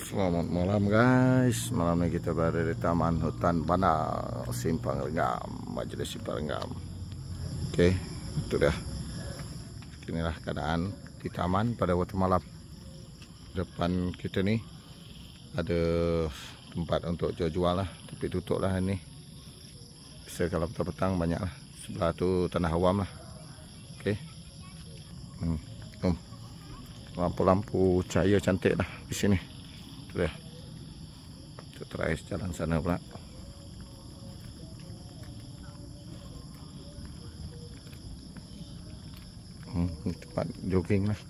Selamat malam guys. Malam ini kita berada di Taman Hutan Bandar Simpang Renggam, Majlis Simpang Renggam. Oke, itu dah. Inilah keadaan di taman pada waktu malam. Depan kita nih ada tempat untuk jual-jual lah, tapi tutup lah ini. Bisa kalau petang-petang banyak lah. Sebelah tu tanah awam lah. Oke. Lampu-lampu cahaya cantik lah di sini. Itu dia. Kita terakhir jalan sana pula. Tempat jogging lah.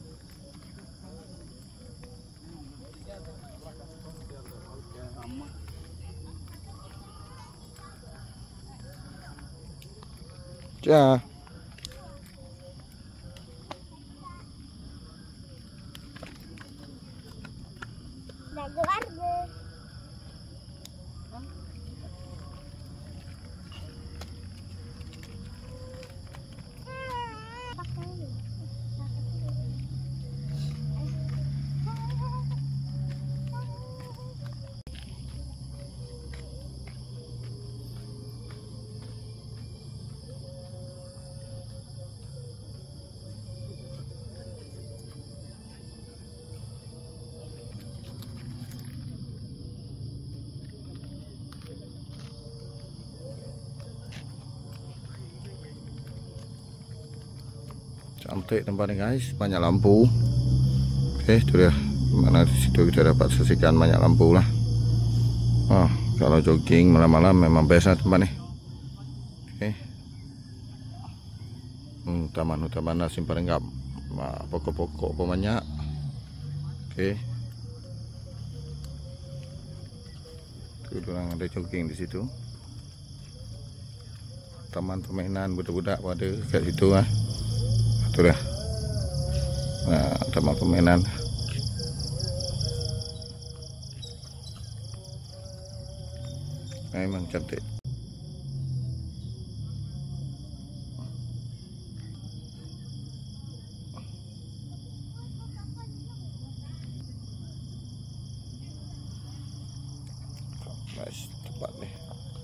Ja. Cantik tempat ini guys, banyak lampu. Oke, itu dia. Mana di situ kita dapat saksikan banyak lampu lah. Kalau jogging malam-malam memang best tempat ini. Oke. Taman Hutan Bandar Simpang Renggam. Pokok-pokok pun banyak. Oke. Itu orang ada jogging di situ. Taman permainan budak-budak ada kat situ lah. Itu dah. Nah, taman permainan. Memang cantik. Nice tempat ni.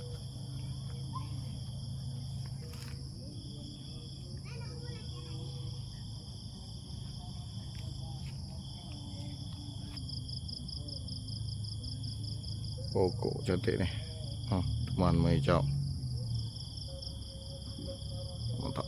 Pokok cantik nih. Teman hijau. Mantap.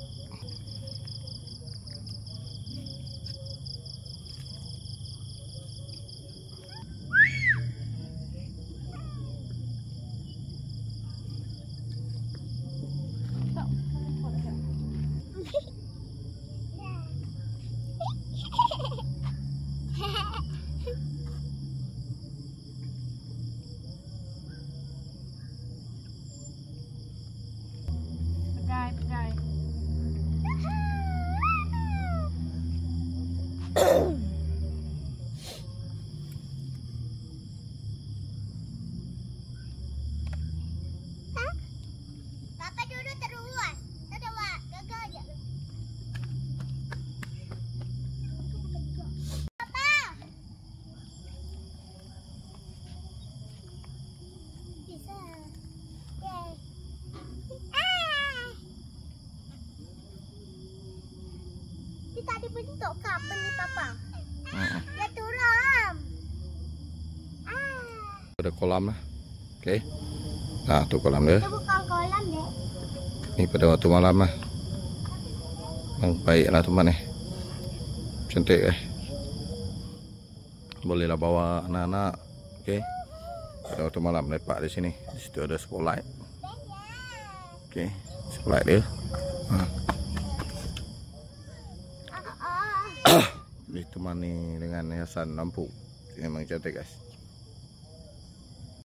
Papa duduk terus. Tadi awak gagal je. Papa. Bisa. Yay. Dia tak dibentuk ke apa ni Papa? Dia turun. Ada kolam lah. Oke. Nah, tu kolam dia. Itu bukan kolam deh. Ini pada waktu malam lah. Yang baik lah teman ni. Cantik Bolehlah bawa anak-anak. Oke. Pada waktu malam lepak di sini. Di situ ada spotlight. Oke, spotlight dia. Ditemani dengan hiasan lampu. Memang cantik guys.